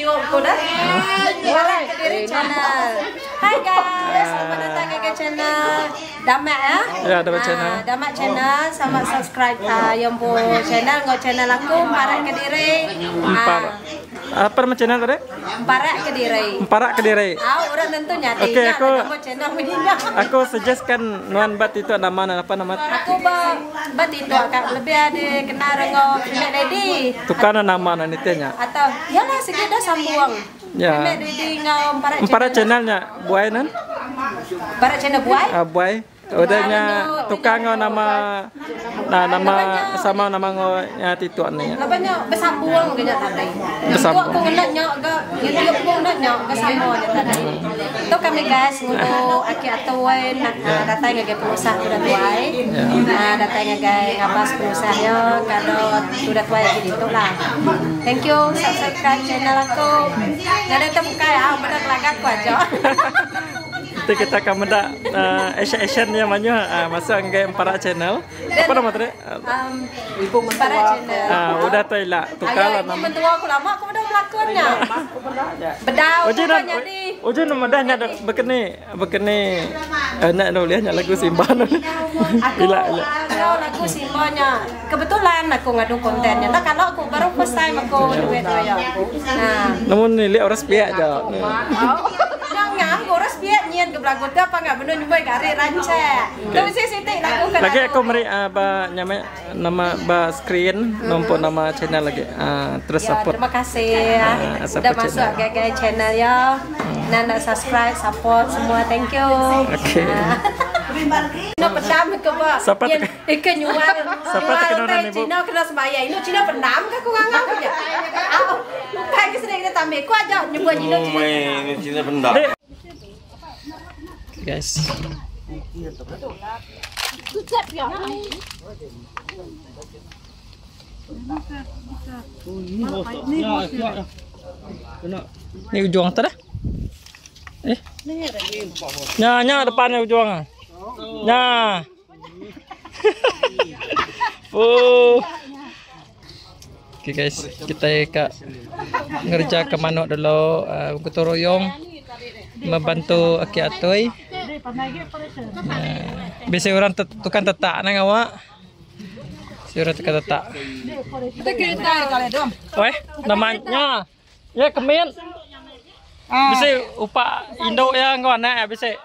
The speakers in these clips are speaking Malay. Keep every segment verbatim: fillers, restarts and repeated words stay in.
video ko dah. Para Kediri channel. Hai guys, selamat datang ke channel Damak ya. Ya, Damak channel. Damak channel, sama subscribe yang po channel ngo channel aku Para Kediri. Apa nama channel tadi? Para Kediri. Para Kediri. Ah, orang tentunya. Oke, aku channel Medina. Aku suggestkan Nuan Bat itu nama apa nama? Aku ba bat itu agak lebih ada kenal dengan Mek Dedi. Tukana nama nanitinya. Atau yalah segitu sambuang. Ya. Mek Dedi ngau para channel. Para channelnya buai nan? Para channel buai? Ah, buai. Udahnya tukang nama nah nama sama nama ngonya tituan nih. Lapanya bersambung kena tadi. Bersambung. Aku nak nyok ke YouTube aku nak nyok bersambung tadi. Itu kami guys untuk aki atuin datang ngage perusahaan udah tuai. Nah datang ngage ngapas perusahaannya kalau udah tuai gitu lah. Thank you subscribe channel aku. Nggak ada temukan ya, benar lagat ku aja. Nanti kita akan mendak uh, Asian yang mana uh, masuk ke Para channel. Apa nama tadi? Um, Ibu Para channel. Ah, udah tu lah. Tukar lah nama. Mentua aku lama aku udah melakukannya. Bedau. Ujian jadi. Ujian nama dah nyat berkeni berkeni. Nak nak lihat lagu Simban. Bila bila. Kalau lagu Simbanya. Kebetulan aku ngadu kontennya. Nah kalau aku baru first time aku duet ya. Nah. Namun ni lihat orang sepiak je. Jangan orang sepiak nyian ke belakang tu apa enggak benar nyubai kari rancak. Tapi sih sitik lakukan. Lagi aku meri apa nama nama ba screen nombor nama channel lagi. Ah terus support. Terima kasih ya. Sudah masuk ke channel ya. Nanda subscribe, support semua. Thank you. Oke. Cina pendam ke ba? Siapa tu? Ikan nyual. Siapa terkenal ni bu? Cina kena semaya. Ini Cina pendam ke aku ngangau je. Ah, kayak kesini kita tambah. Ku aja nyoba Cina. Ini Cina pendam. Guys. Ni ujung tu dah. Eh. Nya nya depannya ujung ah. Nya. Oh. Oke guys, kita ke ngerja ke manuk dulu uh, gotong royong membantu aki atoy. Nah, biasa orang tukang tetak nang awak. Si orang tukang tetak. Weh, namanya ya kemin. Bisa upak Indo ya ngon na bisa.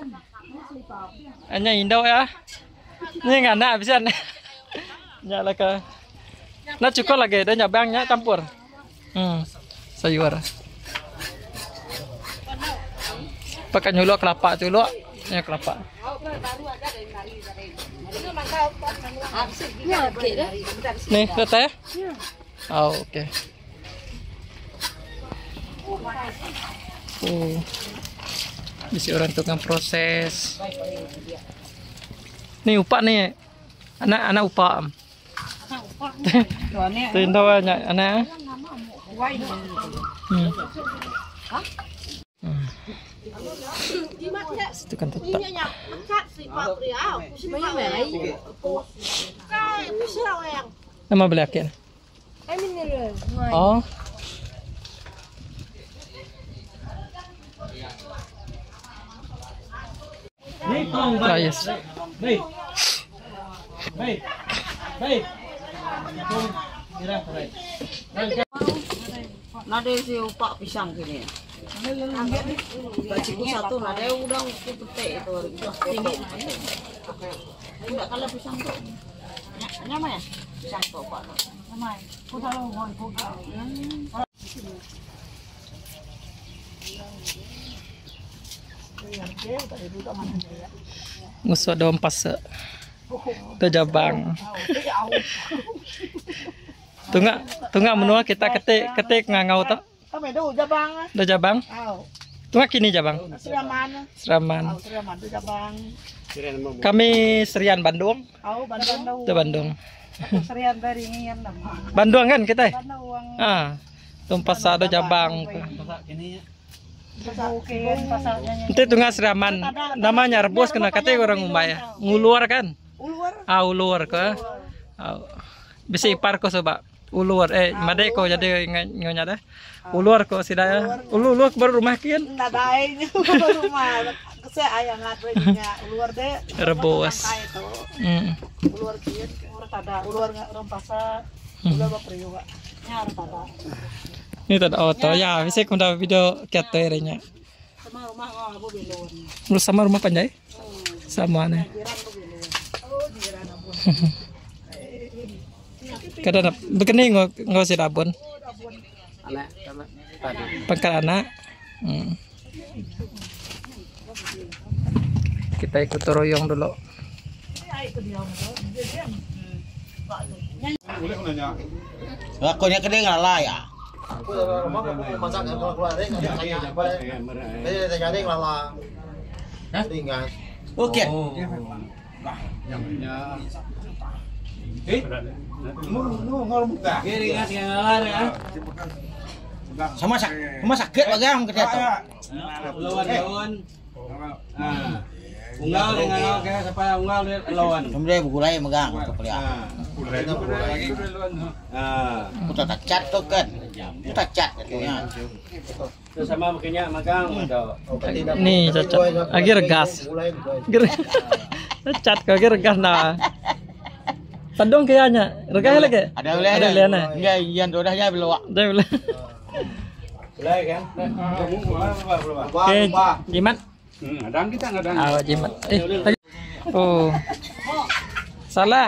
Hanya Indo ya. Ni ngana bisa. Ya lah ke. Nah cukup lagi dah nyabangnya campur. Hmm. Sayur. Pakai nyuluk kelapa culuk. Ya kelapa. Nih, lihat ya. Oh, oke. Okay. Oh. Bisa orang tukang proses. Nih upak nih. Anak-anak upak. Tuh tahu banyak anak. Hmm. Hmm. Itu kan tetap. Nama beli akin. Oh. Ah, yes. Baik. Baik. Baik. Nada si upak pisang sini. Bajiku satu nada udah petek itu tinggi. Enggak kalau pisang tuh. Nyama ya? Pisang tuh Pak. Nyama. Ku tahu ngon ku. Ngusuk daun pasa. Ke Jabang. Tunggu, tunggu menua kita ketik ketik ngangau tu. Kami do Jabang. Do Jabang. Tunggu kini Jabang. Seraman. Seraman. Seraman do Jabang. Kami Serian Bandung. Oh Bandung do. Do Bandung. Serian dari ngian nama. Bandung kan kita? Bandung. Ah. Tumpas do Jabang. Nanti tunggu Seraman. Namanya rebus kena kata orang Umbay. Nguluar kan? Ulur. Ah ulur ke. Ah. Bisa ipar ko soba. ulur eh madai ko jadi nyonya dah. Ulur ko sidaya. Ulu ulu baru rumah kian. Nggak ada rumah. Saya ayam ngadanya ulur deh. Rebus. Hmm. Ulur kian ulur tada ulur orang pasar. Ulur bapriu pak. Nyar tada. Ini tak auto ya. Bisa kunda video katernya. Sama rumah nggak aku belon. Lu sama rumah panjai? Sama nih. Kadang begini nggak nggak sih dabun. Anak, Pangkal anak. Hmm. Kita ikut royong dulu. Aku nya kedeng lah ya. Oke. Sama sak, sama sakit bagang kerja tuh. Lawan lawan. Ah. Unggal dengan oke siapa unggal lawan. Kemudian begulai megang untuk lihat. Ah. Kita tak cat tuh kan. Kita cat katanya. Terus sama makanya magang atau Nih cocok. Lagi regas. Cat kau lagi regas nah. Tadong kayaknya. Regas lagi. Ada boleh ada. Enggak, iyan udah ya belum. Dah boleh. mulai kan? Oke, jimat. Ngadang kita ngadang. Awak jimat. Eh, lagi. Oh. Salah.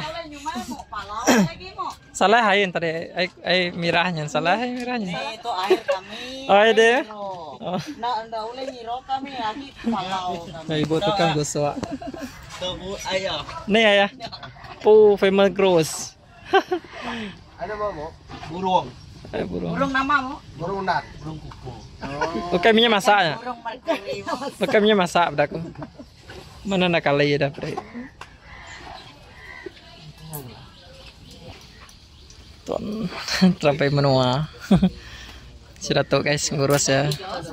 Salah hain tadi. Ai ai mirahnya. Salah ai mirahnya. Itu air kami. Oh, ada. Oh. Nah, anda boleh nyiro kami lagi palau. Nah, ibu tukang gosok. Tuh ayah. Nih ayah. Pu famous gross. Ada mau burung. Eh, burung. Burung namamu? Burung nat, burung kuku. Oh, kaminya masaknya. Burung merkuri. Oh, kaminya masak bedaku. Mana nak kali dah pre. Ton sampai menua. Sudah tahu guys ngurus ya.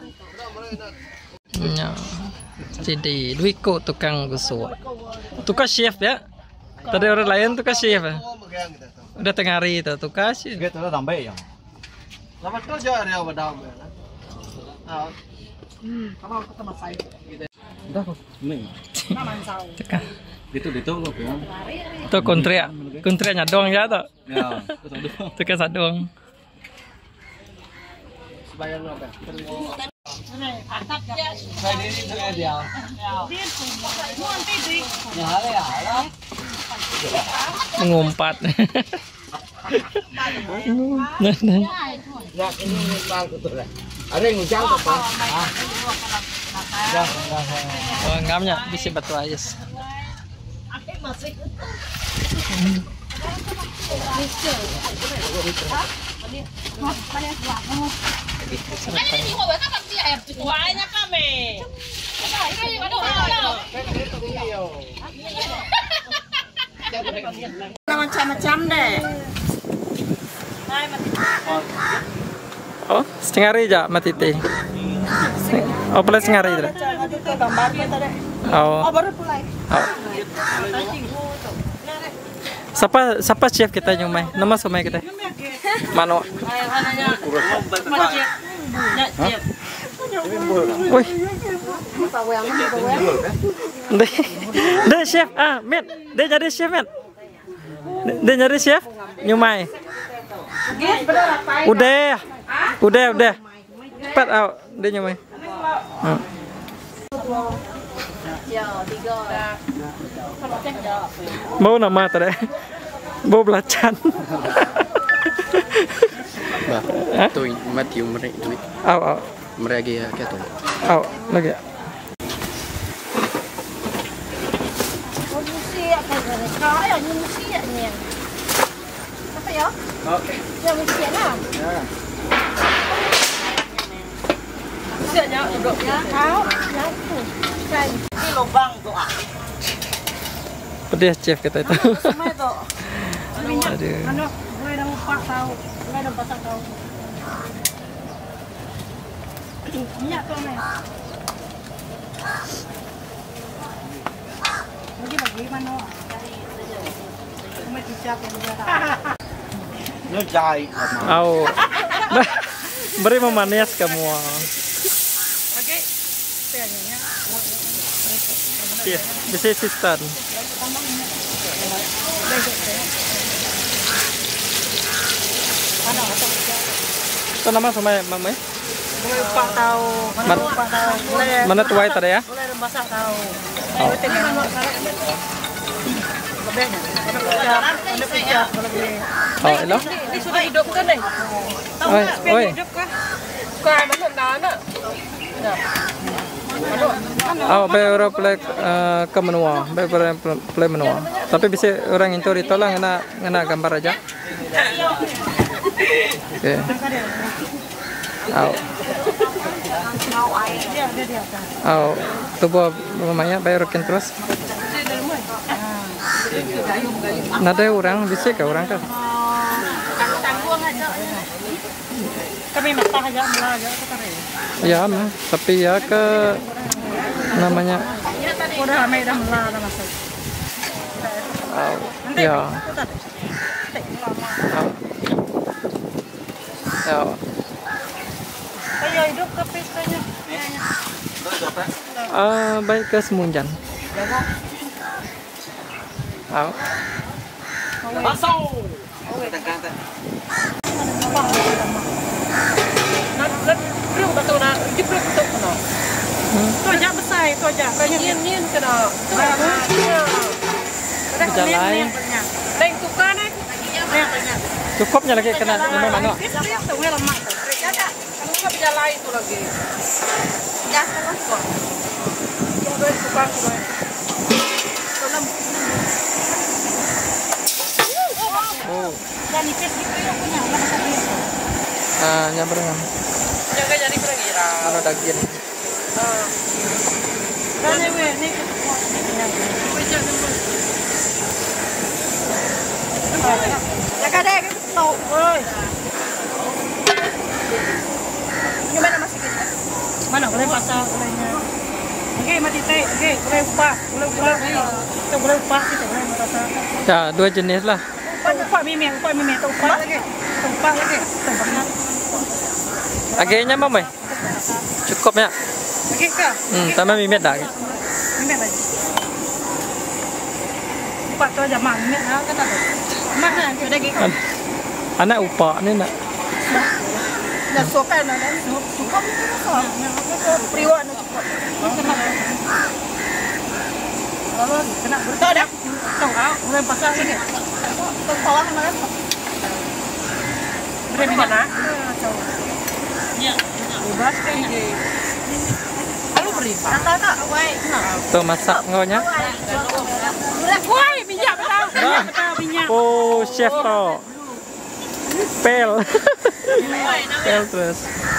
Ya. Jadi Dwiko tukang gosok. Tukang chef ya. Tadi orang lain tukang chef ya. Udah tengah hari itu tukang chef. Gitu lah tambah ya. Lama tuh jauh dia badam. Ah. Hmm, kamu ketemu saya. Udah kok. Ning. Naman sao. Tukang. Itu itu lo ya. Itu kontrak. Kontraknya doang ya tuh. Ya, Tukang sadong. Bayar berapa? Saya ini saya dia. Ngumpat. Nah, nah. Ya ini ngumpang betul lah. Ada yang ngujang apa? Ah. Ya, Oh, ngamnya bisa batu ais. Banyak kami. Macam-macam deh. Oh, setengah hari aja matite. Oh, plus setengah hari itu. Oh. baru mulai. Oh. Siapa siapa chef kita nyumai? Nama somai kita. Mano. Wih. Deh, deh chef. Ah, Met. Deh jadi chef, Met. Deh jadi chef. Nyumai. Udah. Udah, udah. Cepat out. Deh nyumai. Hmm. Mau nama tadi. Mau belacan. Bah, tu mati umur duit. Aw, aw. Mereka ya kato. Aw, lagi. Musia kan kaya ni musia ni. Apa ya? Oke. Ya musia lah. Ya. Musia nya duduk ya. Kau, ya tu. Kan. Ini lubang tuh ah. Pedas chef kita itu. Semua itu. Aduh. Ano, gue dah empat tahu. Gue dah empat tahu. Minyak tu ni. Bagi bagi mana? Cuma dijak yang dia tak. Nó dài. Au. Beri memanis kamu. Oke. Pianyanya. Yes, bisa sistan. Itu nama sama mama? Lupa tahu. Mana lupa tahu. Mana tuai tadi ya? Mulai masak tahu. Oh. Lebihnya. Ada pecah, ada pecah lebih. Oh, ilo? Ini sudah hidup kan nih? Tahu Oi, nggak spion oi. hidup kah? Kau mana nana? Oh, baru play uh, ke menua, baru play menua. Tapi bisa orang itu ditolong ngena ngena gambar aja. Oke. Oh. Oh, tubuh mamanya bayar rokin terus. Nada orang bisa ke orang kan? Tanggung aja. Kami mentah aja, mula aja, Ya, mah. Tapi ya ke namanya. udah ramai dah mula dah masuk. Oh, ya. Oh. Ya. Kayak hidup ke pestanya. Ah, baik ke Semunjan. Oh. Belum betul nak, belum betul kena. Tu aja besar, tu aja. Kayaknya nian-nian kena. Berjalan. Teng tukar ni. Cukupnya lagi kena lima mana? Tu ni lemak. Kalau nggak berjalan itu lagi. Dah terus kok. Tunggu tukar tu. Oh. Dan nipis gitu ya punya. Ah, nyabarangan. Jaga jadi kira-kira. Ano daging. Ah. Dan ni ni jaga deh, tau, oi. Gimana masih kita? Mana boleh pasal bolehnya? Oke, mati teh. Oke, boleh upah, boleh boleh. Kita boleh upah kita boleh pasal. Ya, dua jenis lah. Upah upah mimi, upah mimi, tu upah lagi. Upah lagi. Tempatnya. Agaknya mama. Cukup ya. Oke kah? Hmm, tambah mimet dah. Mimi lagi. Upah tu aja mah, mimi ah kata tu. Mana ada lagi? An anak upah ni nak. Dah suka nak dah. Suka ni suka. Priwa nak suka. Kalau kena berita dah. Tahu ah, mulai pasal lagi. Tahu bawah mana? Berapa mana? Ya. Bebas kan ni. Lalu beri. Tak tak tak. Wei. Tu masak ngonya. Wei, minyak betul. Minyak betul minyak. Oh, chef to. Pel. Pel terus.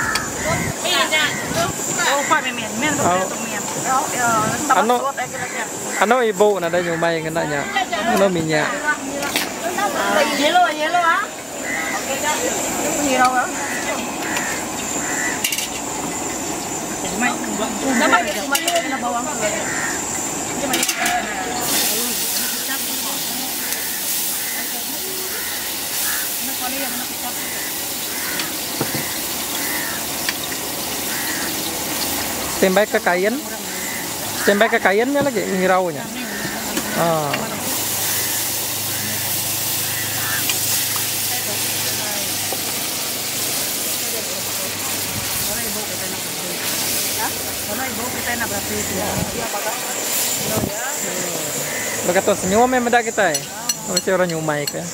Oh, pak mimi, mimi tu tu mimi. Ano ano ibu nada nyumai ngenanya. Ano minyak. Yellow, yellow ah. Yellow ah. Nama dia cuma na bawang. Standby ke kain. Standby ke kainnya lagi ngiraunya. Ah. Berkata senyum yang medak kita eh. Mesti orang nyumai ke.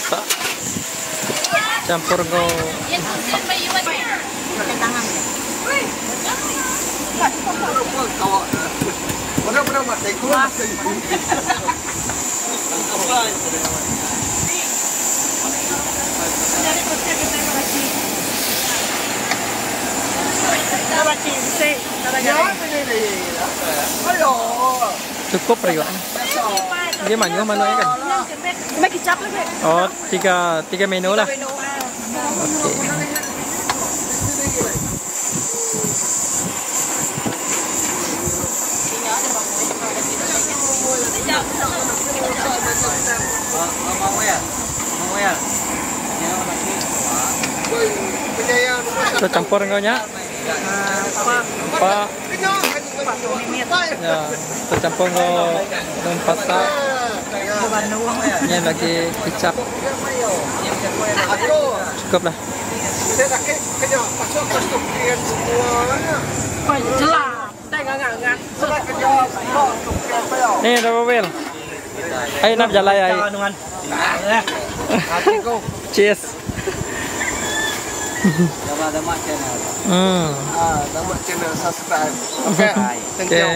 pasak. Campur go. Cukup Rio. Dia menu mana kan? Oh, tiga tiga menu lah. Oke. Kita campur enggaknya? Apa? Ya, kita campur enggak dengan pasak. Ini lagi kecap. Cukup lah. Nih, udah mobil. Ayo nak jalan ya. Cheers. Hmm. Ah, nama channel subscribe. Oke. Thank you.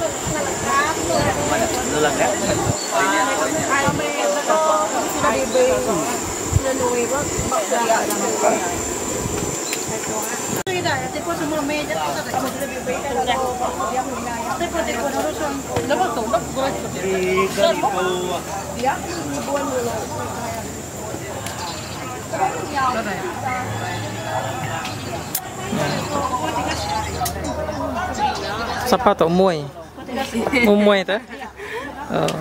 Siapa tu Muay? Muay tu? Oh.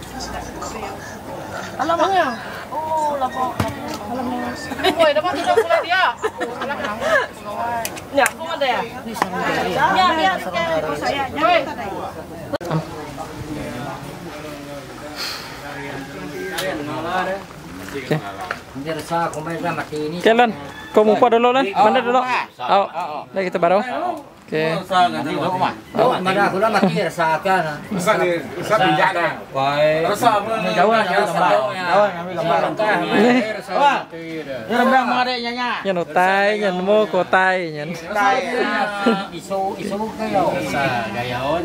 Alamak ya. Oh, lapor. Alamak. Muay dapat sudah mulai dia. Ya, kau ada ya? Ya, ya, saya. Muay. Okay. Ini Okay, Lan. Kau mumpah dulu, Lan. Mana dulu? Oh, dah kita baru. Okay. Oh, mana aku dah mati rasakan. Rasa ni, rasa pinjak dah. Baik. Rasa apa? Jauh lah, jauh gambar. Jauh ambil gambar. Wah. Ni rembang mengadek nyanya. Nhân tay, nhân mô cổ tay, nhân. Tai isu isu kayo. Sa gayon.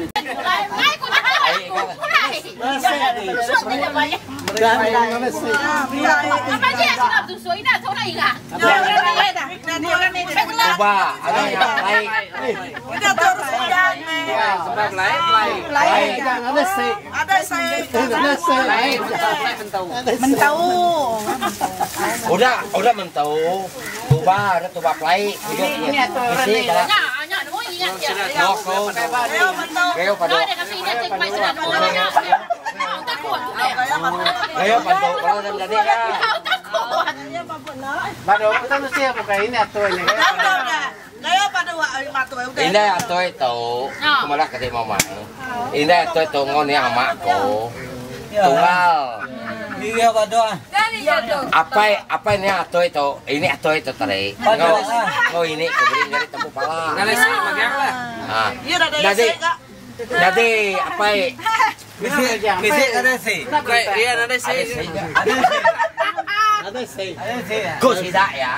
Coba, ada yang lain. Sebab lain lain. Lain ada sih. Ada sih. Ada sih. Lain mentau. Mentau. Udah, udah mentau. Coba ada coba lain. Ini isi kalau. Loko. Keo pada. Ayo pada kalau ada jadi ya. Pada kita mesti pakai ini atau ini. Ini atau itu, kemarin ketemu mama. Ini atau itu ngoni amakku. Tunggal. Iya pada. Apa apa ini atau itu? Ini atau itu tadi. Ngo ini keberi dari tempu pala. Nalesi, magiang lah. Ah. Jadi jadi apa? Misi ada sih. Iya, ada sih. Ada sih. Kus tidak ya.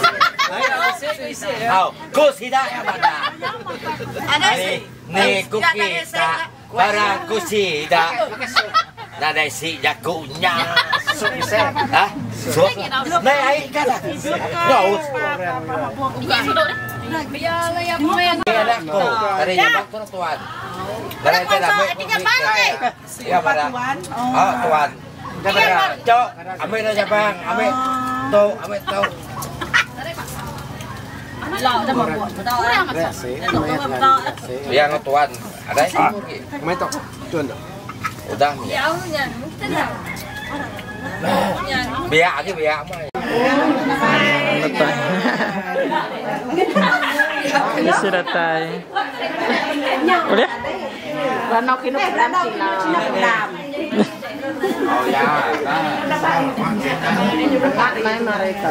Oh, kus tidak ya pada. Ada sih. Nih kita para kus tidak. Ada sih jagonya. Hah? Sup. Nih ai kan. Jauh. Ini anakku. Dari yang tuan tuan. Dari itu dapat. Ya pada. Oh tuan. Cok, ambil aja bang, ambil tuh, ambil tuh. Biar tuan, ada sih. Mai tok, tuan tok. Udah. Biar aja biar mai. Isi datai. Boleh? Ranau kinu beram sila. Oh ya. Main mereka.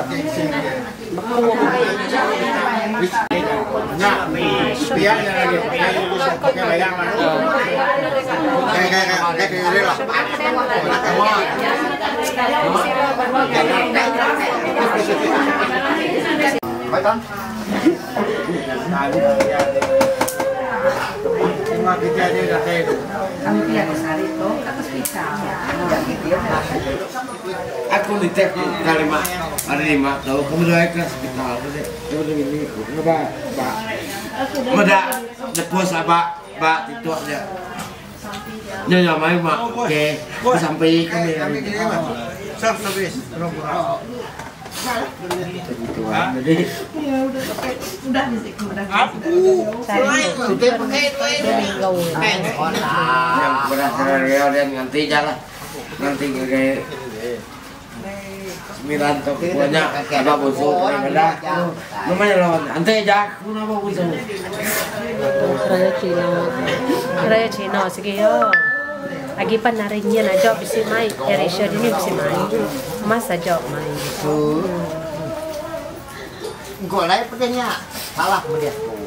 Nak biar yang lagi pakai bayang lah. Kayak kayak kayak kayak lah. Aku dicek kali mak hari lima tahu kamu doa ke hospital deh. Coba ini kenapa pak? Meda depus apa pak itu aja. Nyonya mai mak oke sampai kami kami sah habis jadi udah udah aku sudah pakai itu yang berdasar real dan nanti jalan nanti kayak sembilan toko banyak apa busuk ada namanya lawan nanti jak kenapa busuk Raya Cina Raya Cina sige yo lagi pan narinya na job bisi mai erisha ini bisi mai masa job mai Kok lain petenya salah dia.